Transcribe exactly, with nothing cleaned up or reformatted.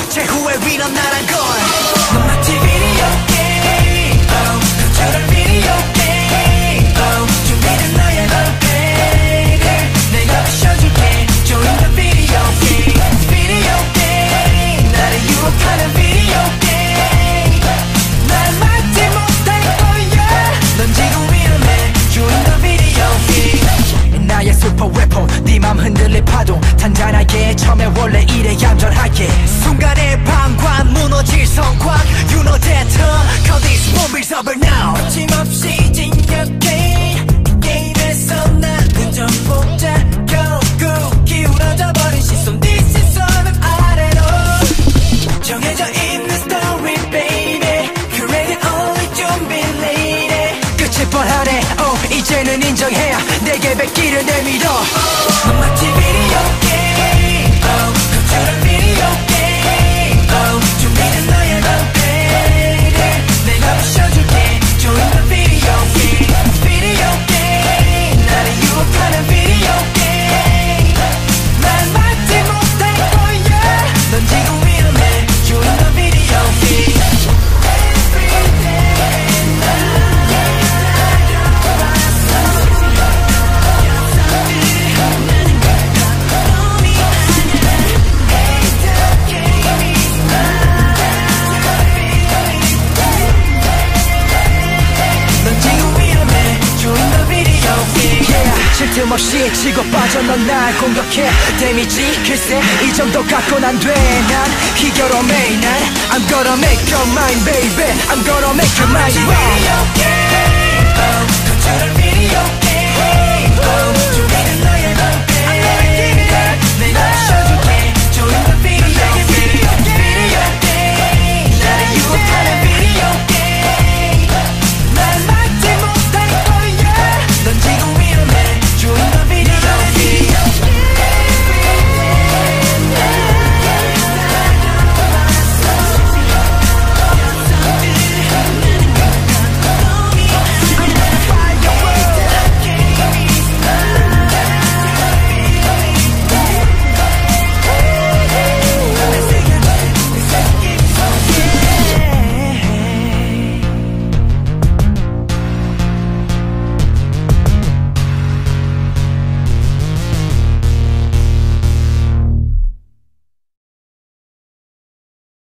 최후의 위넌 나란 걸 넌 마치 비디오 게임 컨트롤 비디오 게임 준비된 나의 넌 내가 부셔줄게 Join the video game 비디오 게임 나를 유혹하는 비디오 게임 날 막지 못할 거야 넌 지금 위험해 Join the video game 나의 슈퍼 웨폰 네 맘 흔들릴 파도 단단하게 처음에 원래 이래 얌전하게 순간의 방관 무너질 성광 You know that term Call these movies over now 거침없이 진격해 게임에서 나는 전복자 결국 기울어져 버린 시선 네 시선은 아래로 정해져 있는 story baby Created only 준비 lady 끝일 뻔하네 oh 이제는 인정해야 내게 뱉기를 내밀어 넌 마치 비디오 게임 oh 컨트롤 비디오 게임 oh 준비된 너의 넌 내가 부셔줄게 Join the video game 비디오 게임 나를 유혹하는 비디오 게임 날 막지 못할 거야 넌 지금 위험해 Join the video game 쉴 틈 없이 치고 빠져 넌 날 공격해 데미지 글쎄 이 정도 갖고는 안 돼 난 희결함에 난 I'm gonna make your mind baby I'm gonna make your mind right